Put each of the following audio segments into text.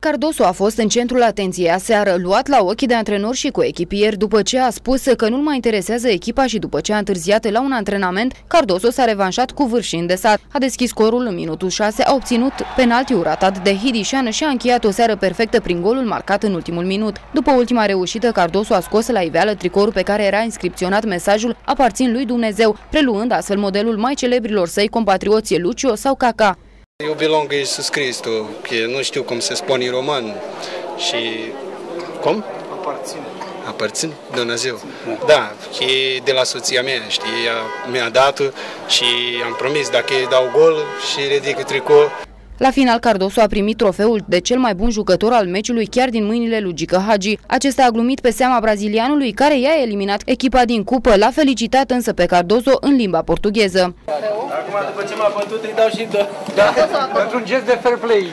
Cardoso a fost în centrul atenției aseară, luat la ochi de antrenori și coechipieri după ce a spus că nu-l mai interesează echipa și după ce a întârziat la un antrenament, Cardoso s-a revanșat cu vârșini de sat. A deschis scorul în minutul 6, a obținut penaltiul ratat de Hidișan și a încheiat o seară perfectă prin golul marcat în ultimul minut. După ultima reușită, Cardoso a scos la iveală tricoul pe care era inscripționat mesajul "Aparțin lui Dumnezeu", preluând astfel modelul mai celebrilor săi compatrioți Lucio sau Kaká. Eu belong Iisus Cristo, că nu știu cum se spune în roman și... Cum? Aparțin Dumnezeu. Da, că de la soția mea, știi, mi-a dat și am promis dacă îi dau gol și ridic tricou. La final, Cardoso a primit trofeul de cel mai bun jucător al meciului chiar din mâinile lui Gică Hagi. Acesta a glumit pe seama brazilianului care i-a eliminat echipa din cupă, l-a felicitat însă pe Cardoso în limba portugheză. Acum, după ce m-a bătut, îi dau și două. Da, pentru un gest de fair play.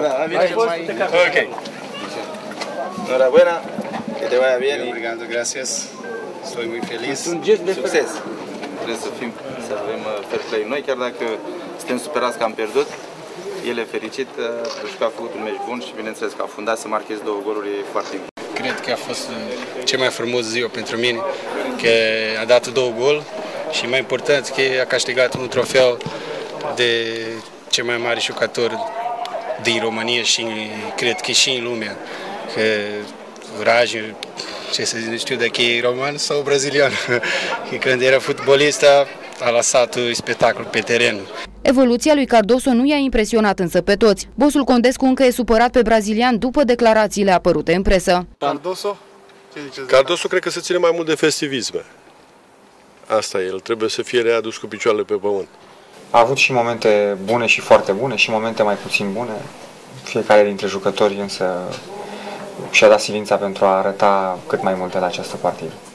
Ok. Enhorabuena, que te vaya bien. Obrigado, gracias. Estoy muy feliz. Un gest de Succes. Trebuie să avem fair play noi, chiar dacă suntem superați că am pierdut. El e fericit, pentru că a făcut un meci bun și bineînțeles că a fundat să marcheze 2 goluri, e foarte important. Cred că a fost cea mai frumos ziua pentru mine, că a dat 2 gol și mai important că a câștigat un trofeu de cel mai mare jucător din România și cred că și în lume. Că Raj, ce să zic, nu știu dacă e roman sau brazilian, că când era fotbalist a lăsat spectacol pe teren. Evoluția lui Cardoso nu i-a impresionat însă pe toți. Bosul Condescu încă e supărat pe brazilian după declarațiile apărute în presă. Cardoso? Cardoso cred că se ține mai mult de festivisme. Asta e, el trebuie să fie readus cu picioarele pe pământ. A avut și momente bune și foarte bune și momente mai puțin bune. Fiecare dintre jucători însă și-a dat silința pentru a arăta cât mai multe la această partidă.